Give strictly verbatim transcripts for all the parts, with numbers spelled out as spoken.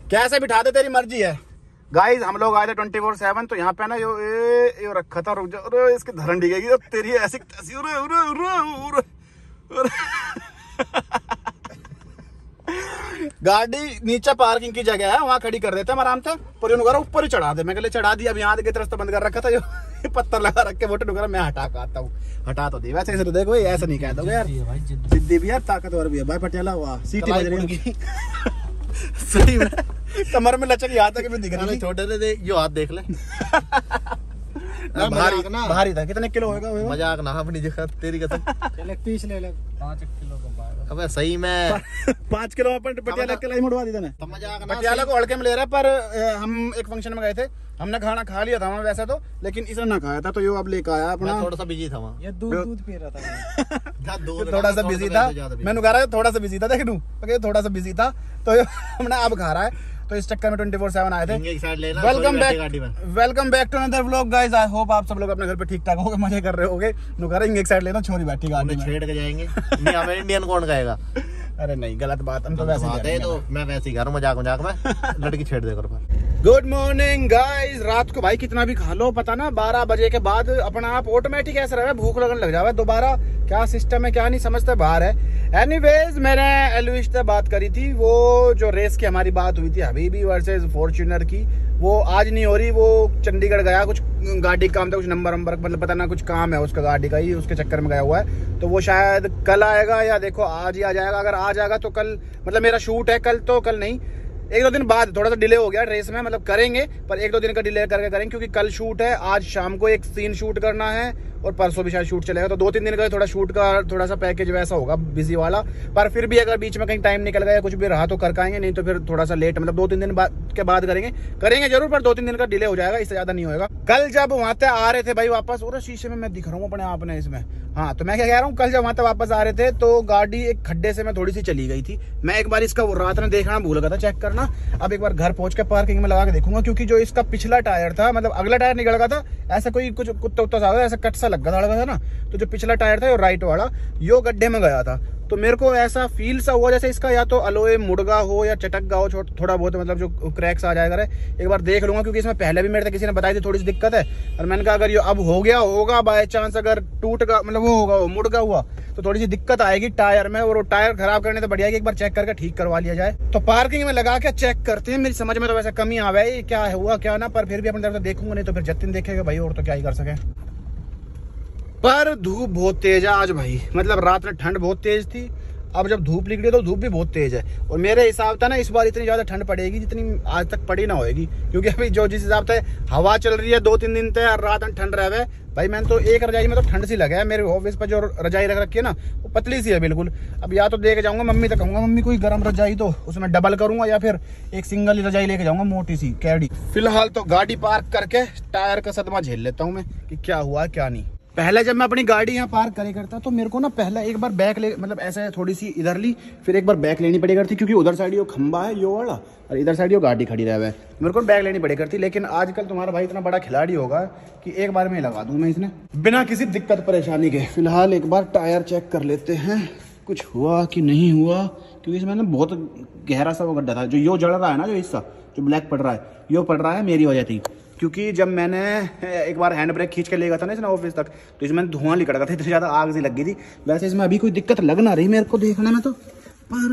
कैसे बिठा दे तेरी मर्जी है। गाइस हम लोग आए थे ट्वेंटी फोर सेवन, तो यहाँ पे ना यो ए, यो रखा था, रुक जा, अरे इसकी धरन डिगेगी तेरी ऐसी तैसी। उरे, उरे, उरे, उरे, उरे। गाड़ी नीचे पार्किंग की जगह है, वहाँ खड़ी कर देते हैं आराम से, पर यूं ऊपर ही चढ़ा दे। मैं कहले चढ़ा दिया, अब यहाँ के रास्ता बंद कर रखा था, यो पत्थर लगा रख के वोट नुकरा मैं हटा के आता हूँ। हटा तो दी वैसे इसे देखो, ऐसा नहीं कहता यार, जिद्दी भी है ताकतवर भी है भाई पटियाला। हुआ सीटी बज रही है सही में, कमर में लचक यहाँ तक भी दिख रहा है। छोटे दे यो हाथ देख ले भारी ना, भारी था। कितने किलो होगा? मजाक ना अपनी जगह तेरी कसम। चल तीस ले ले, पाँच किलो का। अबे सही में पाँच किलो अपन पटियाला के लाई मुड़वा दी तूने। पटियाला को हल्के में ले रहा है, पर हम एक फंक्शन में गए थे, हमने खाना खा लिया था वहाँ वैसे तो, लेकिन इसने ना खाया था, तो यो अब लेकर आया अपना। थोड़ा सा बिजी था वहाँ, ये दूध दूध पी रहा था थोड़ा सा बिजी था। मैंने कहा थोड़ा सा बिजी था, देख लूं थोड़ा सा बिजी था, तो हमने अब खा रहा है। तो इस चक्कर में ट्वेंटी फोर सेवन आए थे। Welcome back, welcome back to another vlog guys. I hope आप सब लोग अपने घर पे ठीक ठाक होगे, मजे कर रहे होगे। नुकरेंगे एक साइड लेना, छोरी बैठी गाड़ी में छेड़ के जाएंगे। नहीं हमें इंडियन कौन कहेगा? अरे नहीं गलत बात, हम तो वैसे ही है, तो मैं वैसे ही कर रहा हूं मजाक मजाक में, लड़की छेड़ दे कर। Good morning guys. रात को भाई कितना भी खा लो, पता ना बारह बजे के बाद अपना आप ऑटोमेटिक ऐसा रहा है, भूख लगने लग जावे दोबारा। क्या सिस्टम है क्या नहीं समझते, बाहर है। एनीवेज मैंने एलविश से बात करी थी, वो जो रेस की हमारी बात हुई थी हबीबी वर्सेस फॉर्च्यूनर की, वो आज नहीं हो रही। वो चंडीगढ़ गया, कुछ गाड़ी का काम था, कुछ नंबर नंबर मतलब पता ना कुछ काम है उसका गाड़ी का ही, उसके चक्कर में गया हुआ है। तो वो शायद कल आएगा या देखो आज ही आ जाएगा। अगर आ जाएगा तो कल, मतलब मेरा शूट है कल, तो कल नहीं एक दो दिन बाद, थोड़ा सा डिले हो गया रेस में, मतलब करेंगे पर एक दो दिन का डिले करके करेंगे, क्योंकि कल शूट है, आज शाम को एक सीन शूट करना है और परसों भी शायद शूट चलेगा। तो दो तीन दिन का थोड़ा शूट का थोड़ा सा पैकेज वैसा होगा बिजी वाला, पर फिर भी अगर बीच में कहीं टाइम निकल गया या कुछ भी रहा तो कर पाएंगे, नहीं तो फिर थोड़ा सा लेट, मतलब दो तीन दिन बाद के बाद करेंगे करेंगे जरूर, पर दो तीन दिन का डिले हो जाएगा, इससे ज्यादा नहीं होगा। कल जब वहां से आ रहे थे भाई वापस, और शीशे में मैं दिख रहा हूँ अपने आप ने इसमें, हाँ तो मैं क्या कह रहा हूँ, कल जब वहां से वापस आ रहे थे तो गाड़ी एक खड्डे से मैं थोड़ी सी चली गई थी। मैं एक बार इसका रात में देखना भूल गया था चेक करना, अब एक बार घर पहुंच के पार्किंग में लगा के देखूंगा, क्योंकि जो इसका पिछला टायर था, मतलब अगला टायर निकल गया था, ऐसा कोई कुछ कुत्ता उत्ता सा ऐसा कट सा लग गया था ना, तो जो पिछला टायर था वो राइट वाला यो गड्ढे में गया था। तो मेरे को ऐसा फील सा हुआ जैसे इसका या तो अलोए मुड़गा हो या चटक गया हो थोड़ा बहुत, मतलब जो क्रैक्स आ जाएगा। एक बार देख लूंगा, क्योंकि इसमें पहले भी मेरे से किसी ने बताई थी थोड़ी सी दिक्कत है, और मैंने कहा अगर ये अब हो गया होगा बाय चांस, अगर टूट गया मतलब वो होगा मुड़ गया हुआ तो थोड़ी सी दिक्कत आएगी टायर में, और वो टायर खराब करने तो बढ़िया है कि एक बार चेक करके ठीक करवा लिया जाए। तो पार्किंग में लगा के चेक करते हैं। मेरी समझ में तो वैसे कमी आवे क्या हुआ क्या ना, पर फिर भी अपनी तरफ से देखूंगा, नहीं तो फिर जतिन देखेगा भाई, और तो क्या ही कर सके। पर धूप बहुत तेज है आज भाई, मतलब रात में ठंड बहुत तेज थी, अब जब धूप निकली तो धूप भी बहुत तेज है। और मेरे हिसाब से ना इस बार इतनी ज्यादा ठंड पड़ेगी जितनी आज तक पड़ी ना होगी, क्योंकि अभी जो जिस हिसाब से हवा चल रही है दो तीन दिन से, रात में ठंड रहे भाई। मैंने तो एक रजाई में तो ठंड सी लगा है, मेरे ऑफिस पर जो रजाई रख रखी है ना वो पतली सी है बिल्कुल। अब या तो देके जाऊंगा मम्मी तक, कहूंगा मम्मी कोई गर्म रजाई तो उसमें डबल करूंगा, या फिर एक सिंगल ही रजाई लेके जाऊंगा मोटी सी कैडी। फिलहाल तो गाड़ी पार्क करके टायर का सदमा झेल लेता हूँ मैं कि क्या हुआ क्या नहीं। पहले जब मैं अपनी गाड़ी यहाँ पार्क करे करता तो मेरे को ना पहले एक बार बैक ले, मतलब ऐसे थोड़ी सी इधर ली, फिर एक बार बैक लेनी पड़ी करती, क्योंकि उधर साइड यो खंबा है यो वाला, और इधर साइड यो गाड़ी खड़ी रहे, मेरे को बैक लेनी पड़ी करती। लेकिन आजकल तुम्हारा भाई इतना बड़ा खिलाड़ी होगा कि एक बार में लगा दूं मैं इसने बिना किसी दिक्कत परेशानी के। फिलहाल एक बार टायर चेक कर लेते हैं कुछ हुआ कि नहीं हुआ, क्योंकि इसमें ना बहुत गहरा सा वो गड्ढा था। जो यो जड़ रहा है ना, जो हिस्सा जो ब्लैक पड़ रहा है, यो पड़ रहा है मेरी वजह थी, क्योंकि जब मैंने एक बार हैंड ब्रेक खींच के ले गया था ना इसने ऑफिस तक, तो इसमें धुआं निकल रहा था, इतनी ज़्यादा आग सी लग गई थी। वैसे इसमें अभी कोई दिक्कत लग ना रही मेरे को देखने में तो, पर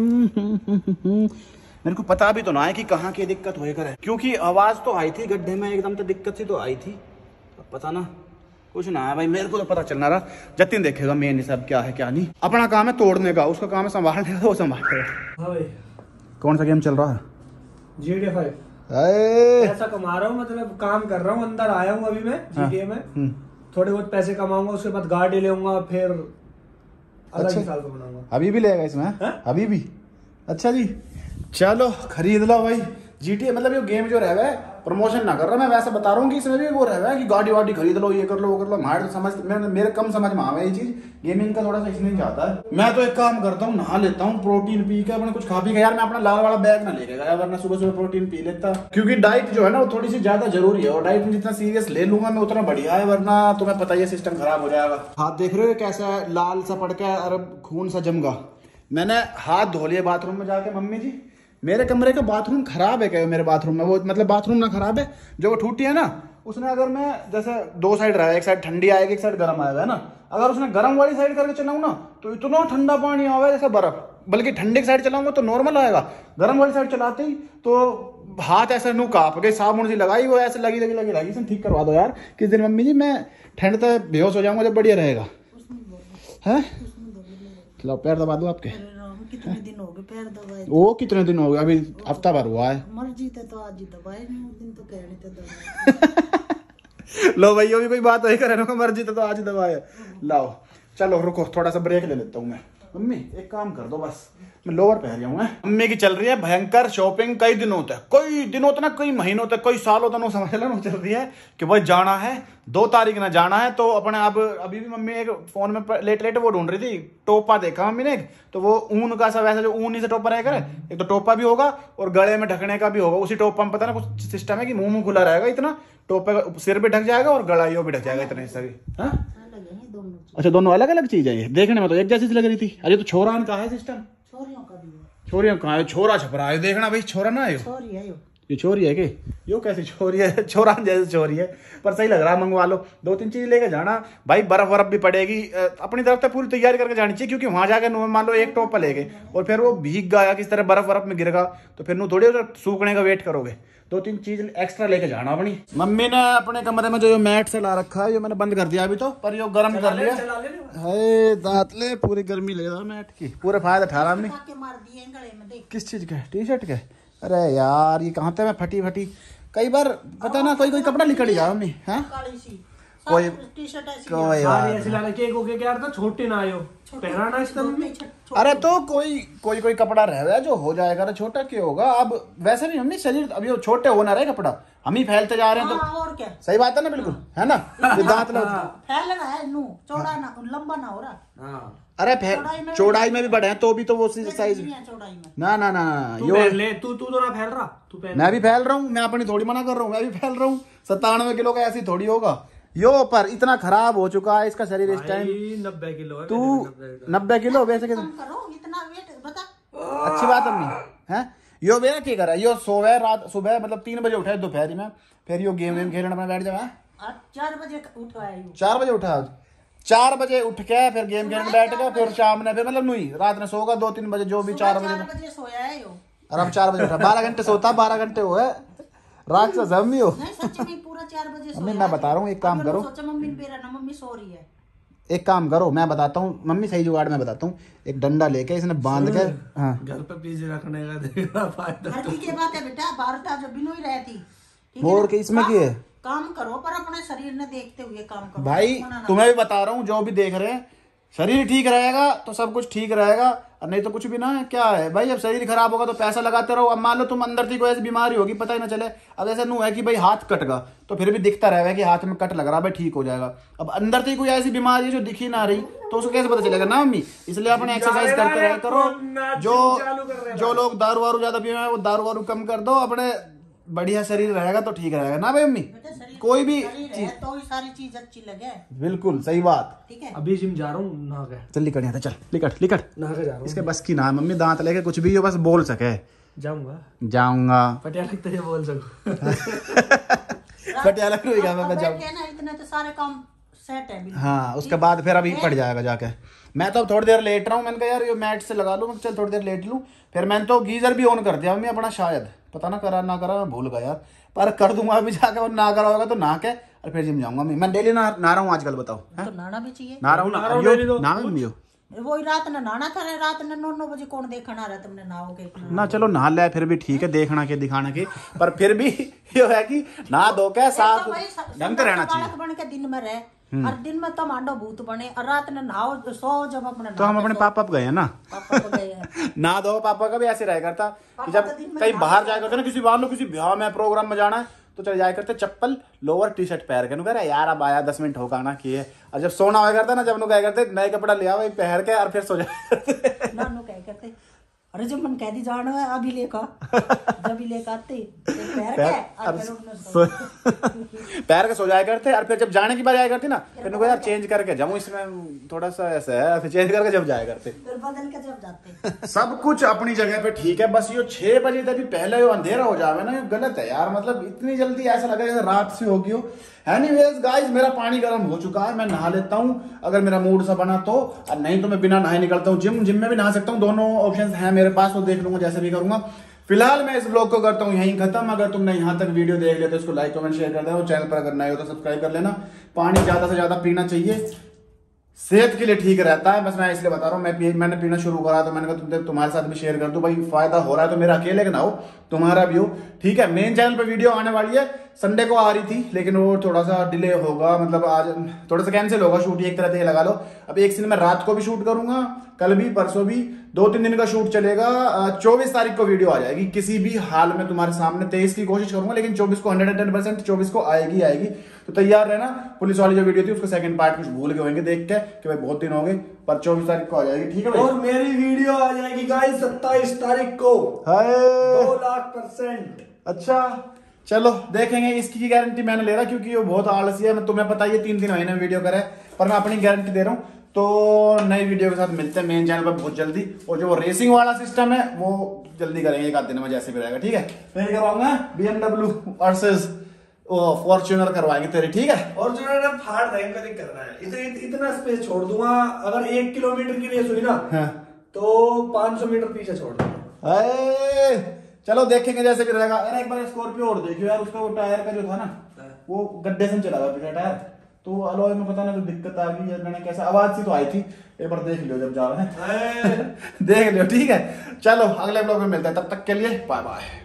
मेरे को पता भी तो ना है कि कहाँ की दिक्कत होए करे, क्योंकि आवाज़ तो आई थी गड्ढे में एकदम तो दिक्कत सी तो आई थी, अब पता ना कुछ ना है भाई, मेरे को तो पता चलना रहा। जतिन देखेगा मेन सब क्या है क्या नहीं, अपना काम है तोड़ने का, उसका काम है संभालने का, वो संभालेगा। कौन सा गेम चल रहा है? G T A five. पैसा कमा रहा हूँ, मतलब काम कर रहा हूँ, अंदर आया हूँ अभी मैं जीटीए में, थोड़े बहुत पैसे कमाऊंगा, उसके बाद गाड़ी लेऊंगा, फिर अलग अच्छा, साल को बनाऊंगा। अभी भी लेगा इसमें? अभी भी? अच्छा जी, चलो खरीद लो भाई जीटीए। मतलब ये गेम जो रह है, प्रमोशन ना कर रहा मैं, वैसे बता रहा हूँ कि इसमें भी वो रह है कि गाड़ी वाड़ी खरीद लो, ये कर लो वो कर लो। हमारे समझ मेरे, मेरे कम समझ में आवे ये चीज, गेमिंग का थोड़ा सा इसमें चाहता है। मैं तो एक काम करता हूँ, नहा लेता हूँ, प्रोटीन पी के अपने कुछ खा पी के। यार मैं अपना लाल वाला बैग ना लेके गया, वरना सुबह सुबह प्रोटीन पी लेता, क्योंकि डाइट जो है ना वो थोड़ी सी ज्यादा जरूरी है, और डाइट में जितना सीरियस ले लूंगा मैं उतना बढ़िया है, वरना तुम्हें पता ही सिस्टम खराब हो जाएगा। हाथ देख रहे हो कैसा लाल सा पड़ के और खून सा जम गया। मैंने हाथ धो लिए बाथरूम में जाके, मम्मी जी मेरे कमरे का बाथरूम खराब है क्या? मेरे बाथरूम में वो मतलब बाथरूम ना खराब है, जो वो टूटी है ना उसने, अगर मैं जैसे दो साइड रहा है, एक साइड ठंडी आएगी एक साइड गर्म आएगा है ना, अगर उसने गर्म वाली साइड करके चलाऊं ना तो इतना ठंडा पानी आएगा जैसे बर्फ, बल्कि ठंडी की साइड चलाऊंगा तो नॉर्मल आएगा, गर्म वाली साइड चलाते ही तो हाथ ऐसे नू कांप गए, साबुन सी लगाई वो ऐसे लगी लगी लगी लगी इसे ठीक करवा दो यार किस दिन। मम्मी जी मैं ठंड तक बेहोश हो जाऊंगा, जब बढ़िया रहेगा है। लो पैर दबा दो आपके। कितने दिन हो गए पैर दबाए? वो कितने दिन हो गए? अभी हफ्ता भर हुआ है। मर्जी थे तो आज ही दबाए नहीं, उस दिन तो कह रहे थे दबाए। लो भाई भी कोई बात वही करे ना, मर्जी तो आज दबाए। लाओ चलो रुको थोड़ा सा ब्रेक ले लेता हूँ मैं। मम्मी एक काम कर दो, बस मैं लोअर पहन रहा हूँ। मम्मी की चल रही है भयंकर शॉपिंग, कई दिनों तक कई दिनों तक ना कई महीनों तक कई सालों तक समझ लो चल रही है कि भाई जाना है, दो तारीख ना जाना है। तो अपने अब अभी भी मम्मी एक फोन में लेट लेट वो ढूंढ रही थी, टोपा देखा मम्मी ने, तो वो ऊन का सब ऐसा जो ऊन ही से टोपा रहेगा, एक तो टोपा भी होगा और गले में ढकने का भी होगा। उसी टोपा में पता ना कुछ सिस्टम है कि मुंह मुंह खुला रहेगा, इतना टोपे का सिर भी ढक जाएगा और गला यो भी ढक जाएगा, इतना हिस्सा भी। हाँ अच्छा दोनों अलग अलग चीज है ये, देखने में तो एक जैसी लग रही थी। अरे तो छोरा का है सिस्टम, छोरियों का भी है। छोरियों कहाँ है? छोरा छपरा है, देखना भाई छोरा ना है, छोरी है यो। ये छोरी है कि यो कैसी छोरी है? छोरा जैसे छोरी है, पर सही लग रहा है। मंगवा लो दो तीन चीज लेके जाना भाई, बर्फ बर्फ भी पड़ेगी, अपनी तरफ से पूरी तैयारी करके जानी चाहिए, क्योंकि वहां जाकर मान लो एक टोपा लेके और फिर वो भीग गया किस तरह बर्फ बर्फ में गिरेगा, तो फिर नू थोड़ी सूखने का वेट करोगे। दो तीन चीज एक्स्ट्रा लेके जाना अपनी। मम्मी ने अपने कमरे में जो ये मैट से ला रखा है, ये मैंने बंद कर दिया अभी तो, पर यो गर्म कर लिया है। दांत ले पूरी गर्मी ले मैट की, पूरे फायदा उठा रहा मार दिए गले में देख। किस चीज के? टी शर्ट के? अरे यार ये कहाँ थे मैं फटी फटी, कई बार पता ना कोई कोई कपड़ा निकल ही जा मम्मी। हाँ कोई टी शर्ट ऐसी कोई ऐसी लाने के को के यार तो छोटे ना आयो पहनाना इसका मम्मी। अरे तो कोई कोई कोई कपड़ा रह गया जो हो जाएगा, अरे छोटा क्यों होगा? अब वैसे नहीं मम्मी, शरीर अभी वो छोटे हो ना रहे कपड़ा, हम ही फैलते जा रहे हैं तो और क्या सही बात है ना, बिल्कुल है ना। दांत लो फैलना है नू, चौड़ा ना लंबा ना हो रहा। अरे चौड़ाई में भी बढ़े हैं तो भी तो वो साइज ना ना ना यो ले तू तू तो ना फैल रहा, तू मैं भी फैल रहा हूँ, मैं अपनी थोड़ी मना कर रहा हूँ, मैं भी फैल रहा हूँ। सत्तानवे किलो का ऐसी थोड़ी होगा यो, पर इतना खराब हो चुका है इसका शरीर इस टाइम। नब्बे किलो है तू नब्बे किलो वैसे के इतना वेट बता। अच्छी बात अम्मी है यो। मेरा क्या कर रहा है यो? सोवे रात सुबह मतलब तीन बजे उठा दोपहरी में, फिर यो गेम वेम खेलने अपना बैठ जाए। चार बजे उठा चार बजे उठा चार बजे उठ के फिर गेम खेलने बैठ गया, फिर शाम ने फिर मतलब नहीं रात में सोगा दो तीन बजे जो भी चार बजे सोया है यो। और अब चार बजे उठा, बारह घंटे सोता, बारह घंटे हुए राक्षस मम्मी हो। सच में पूरा चार बजे मम्मी मैं बता रहा हूँ एक काम करो, मम्मी मेरा ना मम्मी सो रही है, एक काम करो मैं बताता हूँ मम्मी सही जुगाड़ मैं बताता हूँ। एक डंडा लेके इसने बांध के हाँ घर पे पीछे रखने का देगा फायदा। घर की क्या बात है बेटा, बाहर था जब भी नहीं रहती। और के इसमें की है काम करो पर अपने शरीर ने देखते हुए काम करो भाई। तुम्हें भी बता रहा हूँ जो भी देख रहे हैं, शरीर ठीक रहेगा तो सब कुछ ठीक रहेगा, और नहीं तो कुछ भी ना है। क्या है भाई, अब शरीर खराब होगा तो पैसा लगाते रहो। अब मान लो तुम अंदर थी कोई ऐसी बीमारी होगी पता ही ना चले। अब ऐसा नहीं है कि भाई हाथ कट गया तो फिर भी दिखता रहेगा कि हाथ में कट लग रहा है, भाई ठीक हो जाएगा। अब अंदर थी कोई ऐसी बीमारी जो दिखी ना रही तो उसको कैसे पता चलेगा ना मम्मी? इसलिए अपने एक्सरसाइज करते रहे करो। जो जो लोग दारू वारू ज्यादा पिए हैं वो दारू वारू कम कर दो, अपने बढ़िया शरीर रहेगा तो ठीक रहेगा ना भाई मम्मी। कोई भी चीज तो सारी चीज अच्छी लगे, बिल्कुल सही बात। ठीक है अभी जिम जा रहा हूँ ना के चल लिकट यहाँ चल लिकट लिकट ना के जा रहा हूँ। इसके बस की ना मम्मी, दांत लेके कुछ भी हो बस बोल सके जाऊंगा जाऊंगा पटियाला तो ये बोल सकूं पटियाला मैं जाऊंगा। इतने तो सारे काम सेट है। हाँ उसके बाद फिर अभी पड़ जाएगा जाके। मैं तो अब थोड़ी देर लेट रहा हूँ, मैंने कहा यार ये मैट से लगा लूँ, मैं चल थोड़ी देर लेट लूँ। फिर मैंने तो गीजर भी ऑन कर दिया मम्मी अपना, शायद पता ना करा ना करा मैं भूल गया यार, पर कर दूंगा अभी जाके। और ना करा होगा तो ना के और फिर जिम जाऊंगा। मैं डेली ना नहा रहा हूँ आजकल, बताओ तो नहाना भी चाहिए। नहा रहा हूँ ना वही रात ने नहाना था, रात ने नौ नौ बजे कौन देखना रहा तुमने नहाओगे ना। चलो नहा ले फिर भी ठीक है, देखना के दिखाना के, पर फिर भी ये है कि नहा धो के साफ ढंग से रहना चाहिए। बन के दिन में रहे और दिन में तो मांडो भूत बने और रात में नहाओ सो जब अपने। तो हम अपने पापा गए हैं ना, ना दो पापा का भी ऐसे रह करता कि जब कहीं बाहर जाया करते ना, किसी बाहर लो किसी ब्याह में प्रोग्राम में जाना है तो चले जाया करते चप्पल लोअर टी शर्ट पहन के। नु कह रहे यार अब आया दस मिनट होगा ना किए, और जब सोना हुआ करता ना जब नु कह करते नए कपड़ा ले आओ पहन के और फिर सो जाया करते ना नु कह करते अरे जब मन कह दी जाना है अभी लेकर जब भी लेकर आते पैर पैर के, और अब फिर उसने सो पैर के सो जाया करते, और फिर जब जाने की बारी आया करती ना, फिर इनको यार चेंज करके जाऊँ, इसमें थोड़ा सा ऐसा है, फिर चेंज करके जब जाया करते, फिर बदल के जब जाते। सब कुछ अपनी जगह पे ठीक है, बस ये छह बजे तक भी पहले यो अंधेरा हो जावे ना, ये गलत है यार। मतलब इतनी जल्दी ऐसा लगा जैसे रात से होगी हो। एनीवेज गाइस, मेरा पानी गर्म हो चुका है, मैं नहा लेता हूँ अगर मेरा मूड सा बना तो, और नहीं तो मैं बिना नहाए निकलता हूँ जिम। जिम में भी नहा सकता हूँ, दोनों ऑप्शन हैं मेरे पास, तो देख लूंगा जैसे भी करूंगा। फिलहाल मैं इस ब्लॉग को करता हूँ यहीं खत्म। अगर तुमने यहाँ तक वीडियो देख लिया तो इसको लाइक कमेंट शेयर कर देना, और चैनल पर अगर नए हो तो सब्सक्राइब कर लेना। पानी ज्यादा से ज्यादा पीना चाहिए, सेहत के लिए ठीक रहता है। बस मैं इसलिए बता रहा हूँ, मैं पी, मैंने पीना शुरू करा तो मैंने कहा तुम तुम्हारे साथ भी शेयर कर दूं भाई, फायदा हो रहा है तो मेरा अकेले का ना हो, तुम्हारा भी हो, ठीक है। मेन चैनल पे वीडियो आने वाली है, संडे को आ रही थी लेकिन वो थोड़ा सा डिले होगा, मतलब आज थोड़ा सा कैंसिल होगा शूट, एक तरह से लगा लो। अब एक सीन में रात को भी शूट करूंगा, कल भी परसों भी, दो तीन दिन का शूट चलेगा। चौबीस तारीख को वीडियो आ जाएगी किसी भी हाल में तुम्हारे सामने। तेईस की कोशिश करूंगा लेकिन चौबीस को हंड्रेड एंड टेन परसेंट चौबीस को आएगी आएगी तो तैयार रहना। पुलिस वाली जो वीडियो थी उसका सेकंड पार्ट कुछ भूल गए होंगे देख के कि भाई बहुत दिन हो गए, पर चौबीस तारीख को आ जाएगी, ठीक है भाई। और मेरी वीडियो आ जाएगी गाइस सत्ताईस तारीख को, दो लाख परसेंट। अच्छा चलो देखेंगे, इसकी गारंटी मैंने ले रहा क्योंकि वो बहुत आलसी है। मैं तुम्हें पता ही है तीन दिन महीने वीडियो करे, पर मैं अपनी गारंटी दे रहा हूँ। तो नई वीडियो के साथ मिलते हैं मेन चैनल पर बहुत जल्दी, और जो वो रेसिंग वाला सिस्टम है वो जल्दी करेंगे, एक आध दिन में जैसे भी रहेगा, ठीक है। मैं करवाऊंगा बीएमडब्ल्यू वर्सेस फॉर्च्यूनर करवाएंगे तेरे, ठीक है। फॉर्च्यूनर में फाड़ देंगे, कभी करना है इतने इतना स्पेस छोड़ दूंगा। अगर एक किलोमीटर की रेस हुई ना, हाँ। तो पांच सौ मीटर पीछे छोड़ दूंगा। चलो देखेंगे जैसे भी रहेगा। यार एक बार स्कॉर्पियो और देखियो यार, उसका वो टायर का जो था ना, वो गड्ढे से चला हुआ पीछे टायर, तो अलॉय में पता ना तो दिक्कत आ गई, मैंने कैसे आवाज सी तो आई थी, एक बार देख लियो जब जा रहे हैं देख लियो, ठीक है। चलो अगले ब्लॉग में मिलते हैं, तब तक के लिए बाय बाय।